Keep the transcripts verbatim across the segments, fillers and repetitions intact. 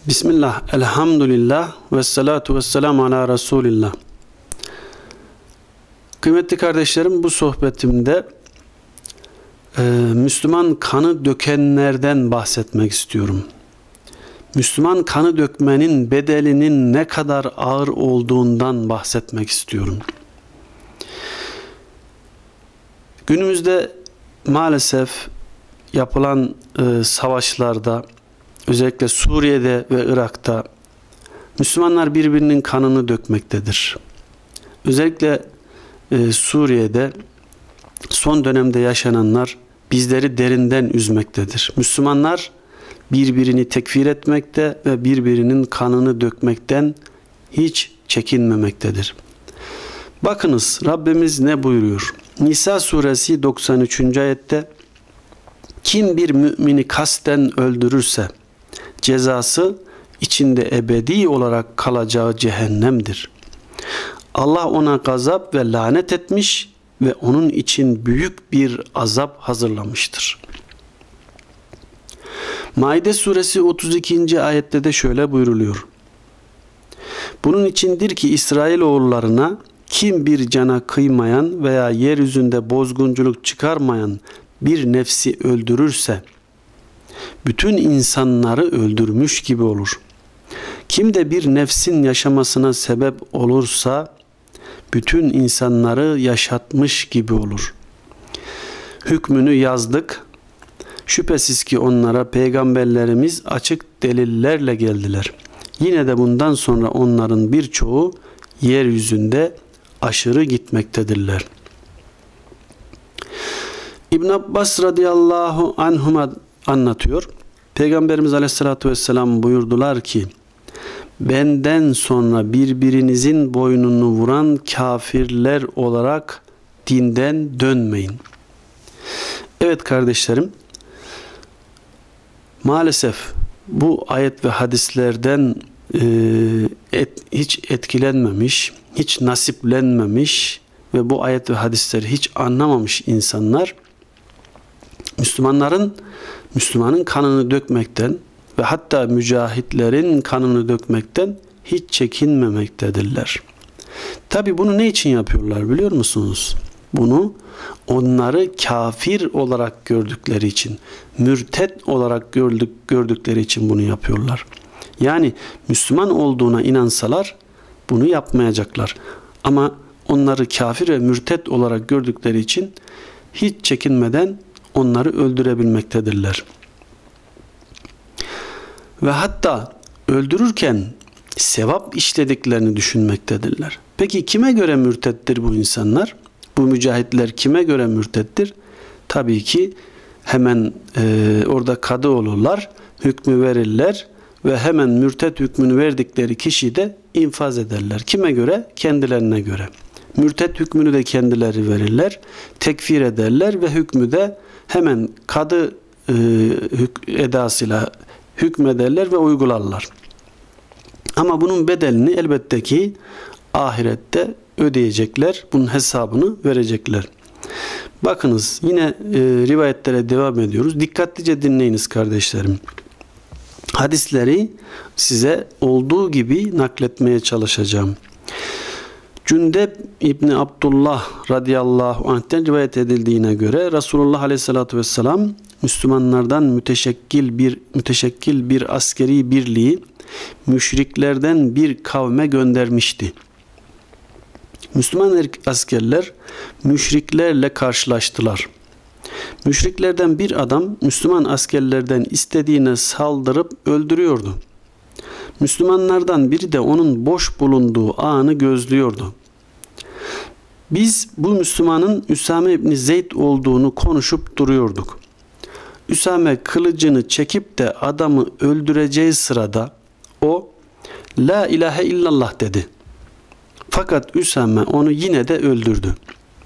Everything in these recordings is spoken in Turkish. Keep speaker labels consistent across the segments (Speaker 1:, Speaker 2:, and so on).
Speaker 1: Bismillah, elhamdülillah ve salatu ve selamu ala Resulillah. Kıymetli kardeşlerim, bu sohbetimde e, Müslüman kanı dökenlerden bahsetmek istiyorum. Müslüman kanı dökmenin bedelinin ne kadar ağır olduğundan bahsetmek istiyorum. Günümüzde maalesef yapılan e, savaşlarda, özellikle Suriye'de ve Irak'ta Müslümanlar birbirinin kanını dökmektedir. Özellikle e, Suriye'de son dönemde yaşananlar bizleri derinden üzmektedir. Müslümanlar birbirini tekfir etmekte ve birbirinin kanını dökmekten hiç çekinmemektedir. Bakınız Rabbimiz ne buyuruyor? Nisa suresi doksan üçüncü ayette kim bir mümini kasten öldürürse cezası içinde ebedi olarak kalacağı cehennemdir. Allah ona gazap ve lanet etmiş ve onun için büyük bir azap hazırlamıştır. Maide suresi otuz ikinci ayette de şöyle buyruluyor. Bunun içindir ki İsrailoğullarına kim bir cana kıymayan veya yeryüzünde bozgunculuk çıkarmayan bir nefsi öldürürse bütün insanları öldürmüş gibi olur. Kim de bir nefsin yaşamasına sebep olursa bütün insanları yaşatmış gibi olur. Hükmünü yazdık. Şüphesiz ki onlara peygamberlerimiz açık delillerle geldiler. Yine de bundan sonra onların birçoğu yeryüzünde aşırı gitmektedirler. İbn Abbas radıyallahu anhuma anlatıyor. Peygamberimiz aleyhissalatü vesselam buyurdular ki benden sonra birbirinizin boynunu vuran kafirler olarak dinden dönmeyin. Evet kardeşlerim, maalesef bu ayet ve hadislerden e, et, hiç etkilenmemiş, hiç nasiplenmemiş ve bu ayet ve hadisleri hiç anlamamış insanlar Müslümanların Müslümanın kanını dökmekten ve hatta mücahitlerin kanını dökmekten hiç çekinmemektedirler. Tabi bunu ne için yapıyorlar biliyor musunuz? Bunu onları kafir olarak gördükleri için, mürtet olarak gördük, gördükleri için bunu yapıyorlar. Yani Müslüman olduğuna inansalar bunu yapmayacaklar. Ama onları kafir ve mürtet olarak gördükleri için hiç çekinmeden onları öldürebilmektedirler. Ve hatta öldürürken sevap işlediklerini düşünmektedirler. Peki kime göre mürtettir bu insanlar? Bu mücahitler kime göre mürtettir? Tabii ki hemen e, orada kadı olurlar, hükmü verirler ve hemen mürtet hükmünü verdikleri kişiyi de infaz ederler. Kime göre? Kendilerine göre. Mürtet hükmünü de kendileri verirler, tekfir ederler ve hükmü de hemen kadı e, hük, edasıyla hükmederler ve uygularlar. Ama bunun bedelini elbette ki ahirette ödeyecekler. Bunun hesabını verecekler. Bakınız yine e, rivayetlere devam ediyoruz. Dikkatlice dinleyiniz kardeşlerim. Hadisleri size olduğu gibi nakletmeye çalışacağım. Cündeb İbni Abdullah radıyallahu anh'ten rivayet edildiğine göre Resulullah aleyhissalatü vesselam Müslümanlardan müteşekkil bir müteşekkil bir askeri birliği müşriklerden bir kavme göndermişti. Müslüman askerler müşriklerle karşılaştılar. Müşriklerden bir adam Müslüman askerlerden istediğine saldırıp öldürüyordu. Müslümanlardan biri de onun boş bulunduğu anı gözlüyordu. Biz bu Müslümanın Üsame İbni Zeyd olduğunu konuşup duruyorduk. Üsame kılıcını çekip de adamı öldüreceği sırada o La ilahe illallah dedi. Fakat Üsame onu yine de öldürdü.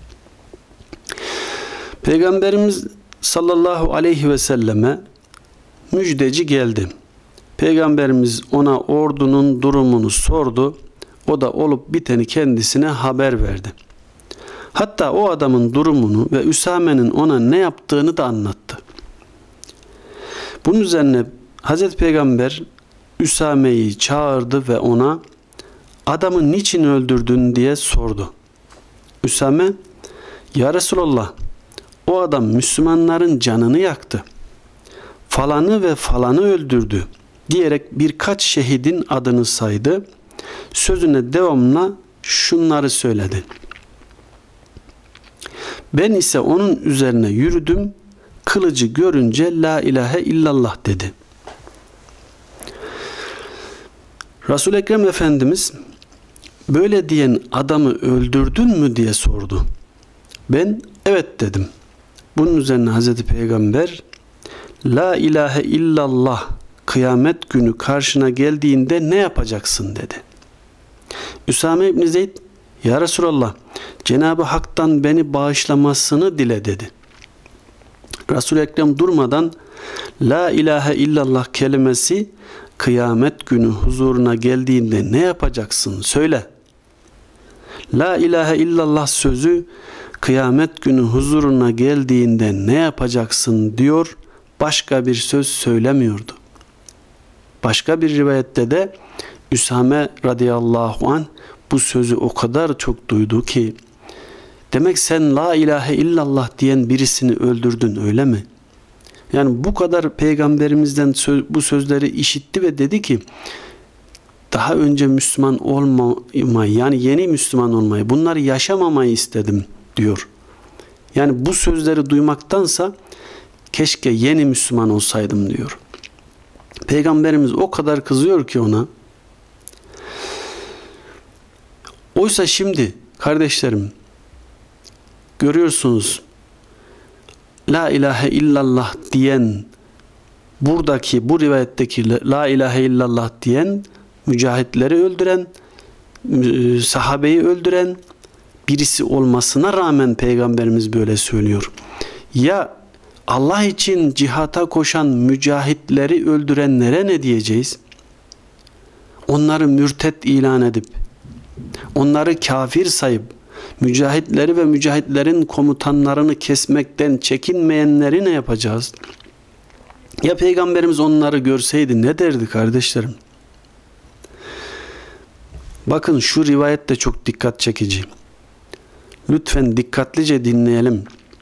Speaker 1: Peygamberimiz sallallahu aleyhi ve selleme müjdeci geldi. Peygamberimiz ona ordunun durumunu sordu. O da olup biteni kendisine haber verdi. Hatta o adamın durumunu ve Üsame'nin ona ne yaptığını da anlattı. Bunun üzerine Hazreti Peygamber Üsame'yi çağırdı ve ona adamı niçin öldürdün diye sordu. Üsame, ya Resulallah, o adam Müslümanların canını yaktı, falanı ve falanı öldürdü diyerek birkaç şehidin adını saydı. Sözüne devamla şunları söyledi. Ben ise onun üzerine yürüdüm, kılıcı görünce la ilahe illallah dedi. Resul-i Ekrem Efendimiz böyle diyen adamı öldürdün mü diye sordu. Ben evet dedim. Bunun üzerine Hazreti Peygamber la ilahe illallah kıyamet günü karşına geldiğinde ne yapacaksın dedi. Üsame İbni Zeyd, ya Resulallah, Cenab-ı Hak'tan beni bağışlamasını dile dedi. Resul-i Ekrem durmadan la ilahe illallah kelimesi kıyamet günü huzuruna geldiğinde ne yapacaksın söyle. La ilahe illallah sözü kıyamet günü huzuruna geldiğinde ne yapacaksın diyor, başka bir söz söylemiyordu. Başka bir rivayette de Üsame radıyallahu anh bu sözü o kadar çok duydu ki, demek sen la ilahe illallah diyen birisini öldürdün öyle mi? Yani bu kadar peygamberimizden söz, bu sözleri işitti ve dedi ki daha önce Müslüman olmayı, yani yeni Müslüman olmayı, bunları yaşamamayı istedim diyor. Yani bu sözleri duymaktansa keşke yeni Müslüman olsaydım diyor. Peygamberimiz o kadar kızıyor ki ona. Oysa şimdi kardeşlerim görüyorsunuz, la ilahe illallah diyen, buradaki bu rivayetteki la ilahe illallah diyen, mücahitleri öldüren, sahabeyi öldüren birisi olmasına rağmen Peygamberimiz böyle söylüyor. Ya Allah için cihata koşan mücahitleri öldürenlere ne diyeceğiz? Onları mürtet ilan edip, onları kafir sayıp, mücahitleri ve mücahitlerin komutanlarını kesmekten çekinmeyenleri ne yapacağız? Ya Peygamberimiz onları görseydi ne derdi kardeşlerim? Bakın şu rivayet de çok dikkat çekici. Lütfen dikkatlice dinleyelim.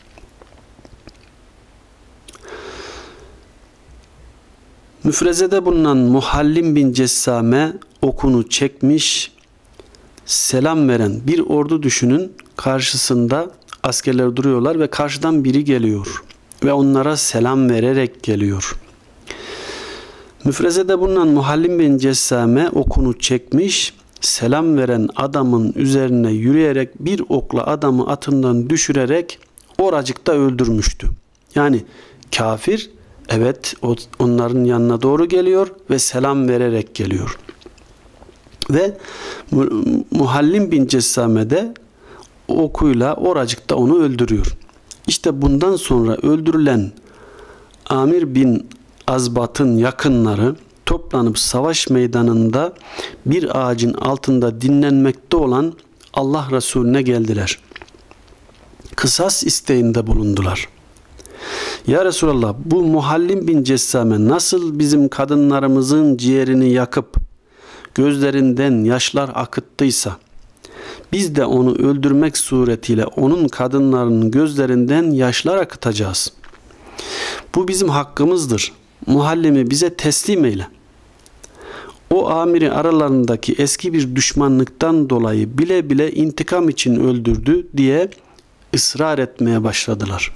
Speaker 1: Müfrezede bulunan Muhallim bin Cessame okunu çekmiş, selam veren bir ordu düşünün, karşısında askerler duruyorlar ve karşıdan biri geliyor ve onlara selam vererek geliyor. Müfrezede bulunan Muhallim bin Cessame okunu çekmiş, selam veren adamın üzerine yürüyerek bir okla adamı atından düşürerek oracıkta öldürmüştü. Yani kafir, evet, onların yanına doğru geliyor ve selam vererek geliyor. Ve Muhallim bin Cessame de okuyla oracıkta onu öldürüyor. İşte bundan sonra öldürülen Amir bin Azbat'ın yakınları toplanıp savaş meydanında bir ağacın altında dinlenmekte olan Allah Resulüne geldiler. Kısas isteğinde bulundular. Ya Resulallah, bu Muhallim bin Cessame nasıl bizim kadınlarımızın ciğerini yakıp gözlerinden yaşlar akıttıysa, biz de onu öldürmek suretiyle onun kadınlarının gözlerinden yaşlar akıtacağız. Bu bizim hakkımızdır. Muhallim'i bize teslim eyle. O amiri aralarındaki eski bir düşmanlıktan dolayı bile bile intikam için öldürdü diye ısrar etmeye başladılar.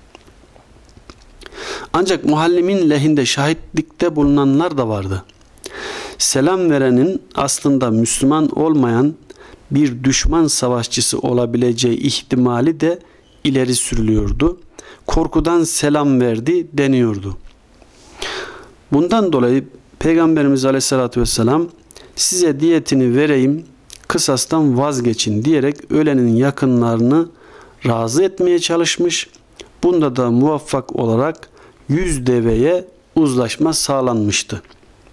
Speaker 1: Ancak Muhallim'in lehinde şahitlikte bulunanlar da vardı. Selam verenin aslında Müslüman olmayan bir düşman savaşçısı olabileceği ihtimali de ileri sürülüyordu. Korkudan selam verdi deniyordu. Bundan dolayı Peygamberimiz Aleyhisselatü Vesselam size diyetini vereyim, kısastan vazgeçin diyerek ölenin yakınlarını razı etmeye çalışmış. Bunda da muvaffak olarak yüz deveye uzlaşma sağlanmıştı.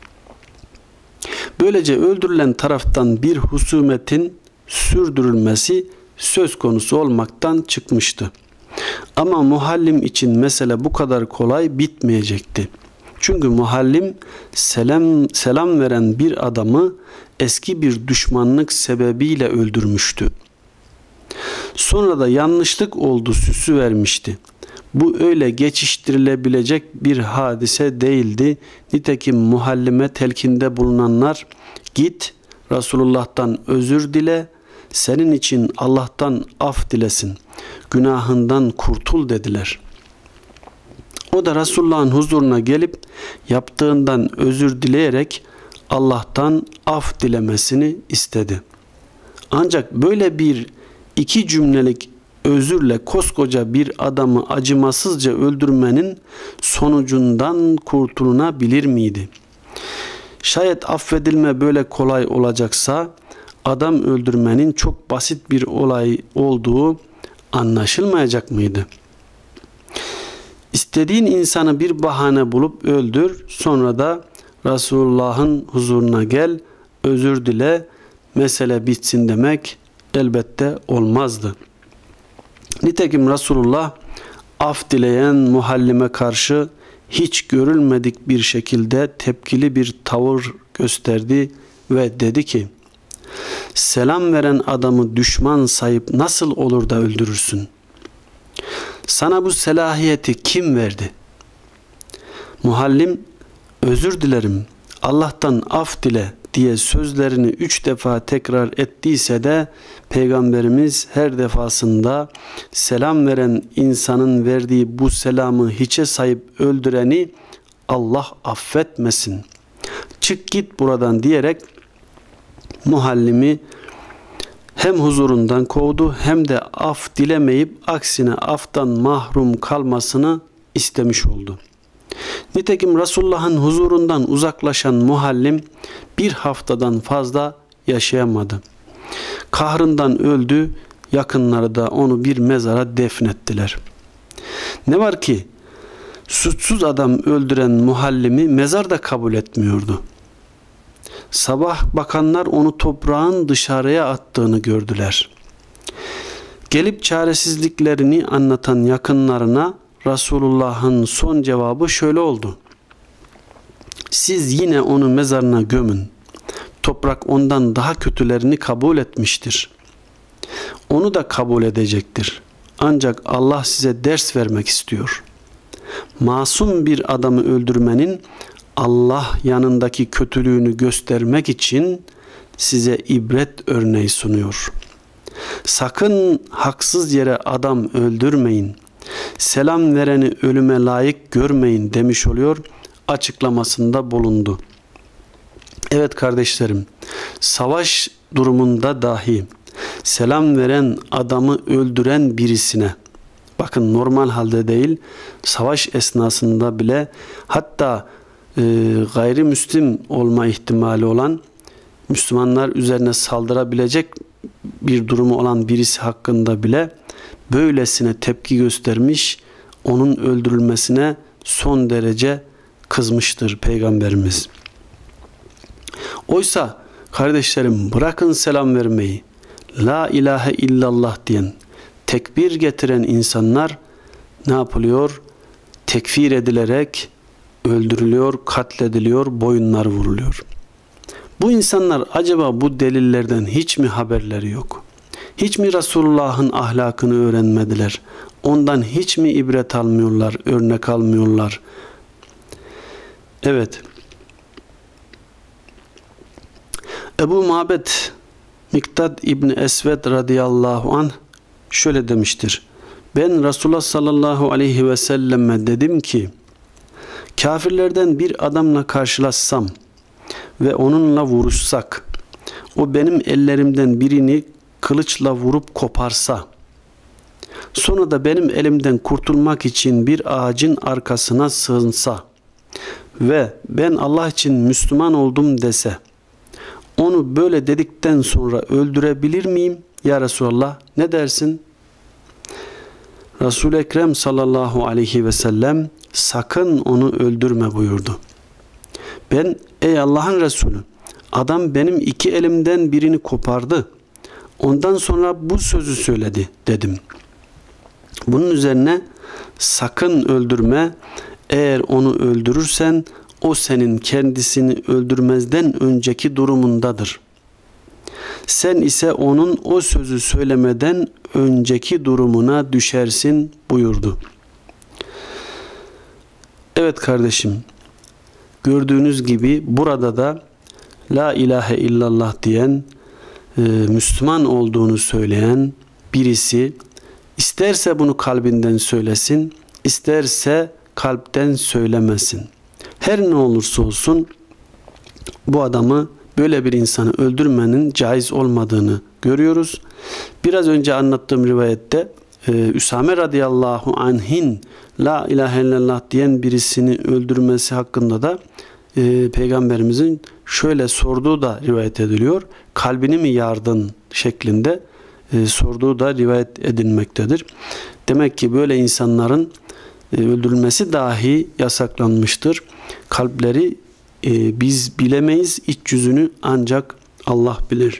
Speaker 1: Böylece öldürülen taraftan bir husumetin sürdürülmesi söz konusu olmaktan çıkmıştı. Ama Muhallim için mesele bu kadar kolay bitmeyecekti. Çünkü Muhallim selam, selam veren bir adamı eski bir düşmanlık sebebiyle öldürmüştü. Sonra da yanlışlık oldu süsü vermişti. Bu öyle geçiştirilebilecek bir hadise değildi. Nitekim Muhallim'e telkinde bulunanlar, git Resulullah'tan özür dile, senin için Allah'tan af dilesin, günahından kurtul dediler. O da Resulullah'ın huzuruna gelip yaptığından özür dileyerek Allah'tan af dilemesini istedi. Ancak böyle bir iki cümlelik özürle koskoca bir adamı acımasızca öldürmenin sonucundan kurtulunabilir miydi? Şayet affedilme böyle kolay olacaksa adam öldürmenin çok basit bir olay olduğu anlaşılmayacak mıydı? İstediğin insanı bir bahane bulup öldür, sonra da Resulullah'ın huzuruna gel, özür dile, mesele bitsin demek elbette olmazdı. Nitekim Resulullah af dileyen Muhallim'e karşı hiç görülmedik bir şekilde tepkili bir tavır gösterdi ve dedi ki, selam veren adamı düşman sayıp nasıl olur da öldürürsün? Sana bu selahiyeti kim verdi? Muhallim, özür dilerim, Allah'tan af dile diye sözlerini üç defa tekrar ettiyse de Peygamberimiz her defasında selam veren insanın verdiği bu selamı hiçe sayıp öldüreni Allah affetmesin, çık git buradan diyerek Muhallimi hem huzurundan kovdu hem de af dilemeyip aksine aftan mahrum kalmasını istemiş oldu. Nitekim Resulullah'ın huzurundan uzaklaşan Muhallim bir haftadan fazla yaşayamadı. Kahrından öldü, yakınları da onu bir mezara defnettiler. Ne var ki suçsuz adam öldüren Muhallim'i mezar da kabul etmiyordu. Sabah bakanlar onu toprağın dışarıya attığını gördüler. Gelip çaresizliklerini anlatan yakınlarına Resulullah'ın son cevabı şöyle oldu: siz yine onu mezarına gömün. Toprak ondan daha kötülerini kabul etmiştir. Onu da kabul edecektir. Ancak Allah size ders vermek istiyor. Masum bir adamı öldürmenin Allah yanındaki kötülüğünü göstermek için size ibret örneği sunuyor. Sakın haksız yere adam öldürmeyin. Selam vereni ölüme layık görmeyin demiş oluyor, açıklamasında bulundu. Evet kardeşlerim, savaş durumunda dahi selam veren adamı öldüren birisine, bakın normal halde değil, savaş esnasında bile, hatta e, gayrimüslim olma ihtimali olan, Müslümanlar üzerine saldırabilecek bir durumu olan birisi hakkında bile böylesine tepki göstermiş, onun öldürülmesine son derece kızmıştır Peygamberimiz. Oysa kardeşlerim, bırakın selam vermeyi, la ilahe illallah diyen, tekbir getiren insanlar ne yapılıyor? Tekfir edilerek öldürülüyor, katlediliyor, boyunları vuruluyor. Bu insanlar acaba bu delillerden hiç mi haberleri yok? Hiç mi Resulullah'ın ahlakını öğrenmediler? Ondan hiç mi ibret almıyorlar, örnek almıyorlar? Evet. Ebu Mabed Miktad İbni Esved radıyallahu anh şöyle demiştir: ben Resulullah sallallahu aleyhi ve selleme dedim ki, kafirlerden bir adamla karşılaşsam ve onunla vuruşsak, o benim ellerimden birini kılıçla vurup koparsa, sonra da benim elimden kurtulmak için bir ağacın arkasına sığınsa ve ben Allah için Müslüman oldum dese, onu böyle dedikten sonra öldürebilir miyim ya Resulallah, ne dersin? Resul-i Ekrem sallallahu aleyhi ve sellem sakın onu öldürme buyurdu. Ben, ey Allah'ın Resulü, adam benim iki elimden birini kopardı, ondan sonra bu sözü söyledi dedim. Bunun üzerine sakın öldürme, Eğer onu öldürürsen o senin kendisini öldürmezden önceki durumundadır. Sen ise onun o sözü söylemeden önceki durumuna düşersin buyurdu. Evet kardeşim, gördüğünüz gibi burada da La ilahe illallah diyen, e, Müslüman olduğunu söyleyen birisi isterse bunu kalbinden söylesin, isterse kalpten söylemesin. Her ne olursa olsun bu adamı, böyle bir insanı öldürmenin caiz olmadığını görüyoruz. Biraz önce anlattığım rivayette e, Üsame radıyallahu anh'in La ilahe illallah diyen birisini öldürmesi hakkında da e, Peygamberimizin şöyle sorduğu da rivayet ediliyor. Kalbini mi yardın şeklinde e, sorduğu da rivayet edilmektedir. Demek ki böyle insanların e, öldürülmesi dahi yasaklanmıştır. Kalpleri e, biz bilemeyiz, iç yüzünü ancak Allah bilir.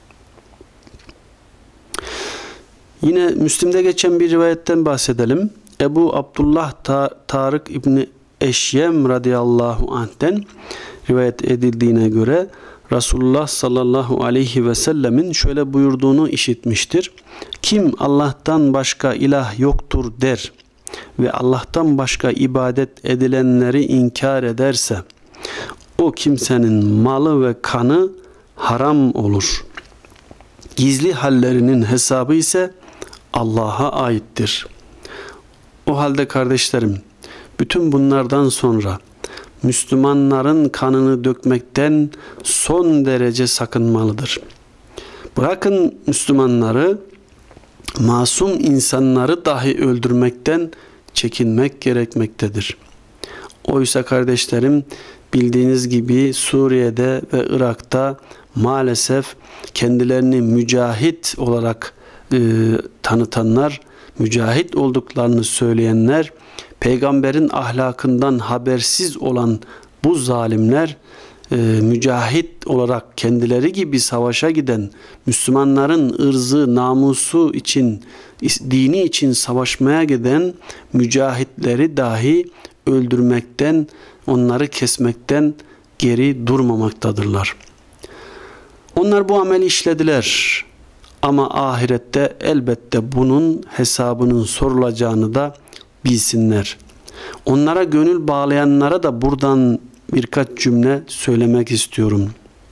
Speaker 1: Yine Müslim'de geçen bir rivayetten bahsedelim. Ebu Abdullah Ta Tarık İbni Eşyem radıyallahu anh'ten rivayet edildiğine göre Resulullah sallallahu aleyhi ve sellemin şöyle buyurduğunu işitmiştir. Kim Allah'tan başka ilah yoktur der ve Allah'tan başka ibadet edilenleri inkar ederse o kimsenin malı ve kanı haram olur. Gizli hallerinin hesabı ise Allah'a aittir. O halde kardeşlerim, bütün bunlardan sonra Müslümanların kanını dökmekten son derece sakınmalıdır. Bırakın Müslümanları, masum insanları dahi öldürmekten çekinmek gerekmektedir. Oysa kardeşlerim, bildiğiniz gibi Suriye'de ve Irak'ta maalesef kendilerini mücahit olarak e, tanıtanlar, mücahit olduklarını söyleyenler, peygamberin ahlakından habersiz olan bu zalimler, e, mücahit olarak kendileri gibi savaşa giden, Müslümanların ırzı, namusu için, dini için savaşmaya giden mücahitleri dahi öldürmekten, onları kesmekten geri durmamaktadırlar. Onlar bu ameli işlediler. Ama ahirette elbette bunun hesabının sorulacağını da bilsinler. Onlara gönül bağlayanlara da buradan birkaç cümle söylemek istiyorum.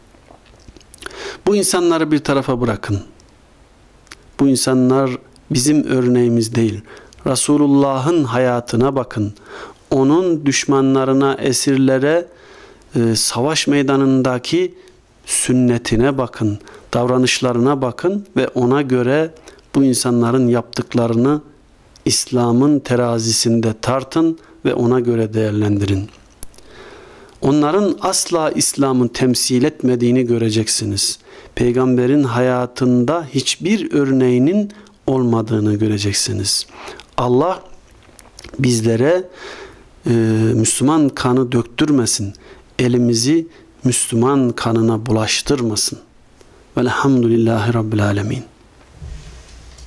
Speaker 1: Bu insanları bir tarafa bırakın. Bu insanlar bizim örneğimiz değil. Resulullah'ın hayatına bakın. Onun düşmanlarına, esirlere, e, savaş meydanındaki sünnetine bakın, davranışlarına bakın ve ona göre bu insanların yaptıklarını İslam'ın terazisinde tartın ve ona göre değerlendirin. Onların asla İslam'ın temsil etmediğini göreceksiniz. Peygamberin hayatında hiçbir örneğinin olmadığını göreceksiniz. Allah bizlere e, Müslüman kanı döktürmesin. Elimizi Müslüman kanına bulaştırmasın. Velhamdülillahi Rabbil Alemin.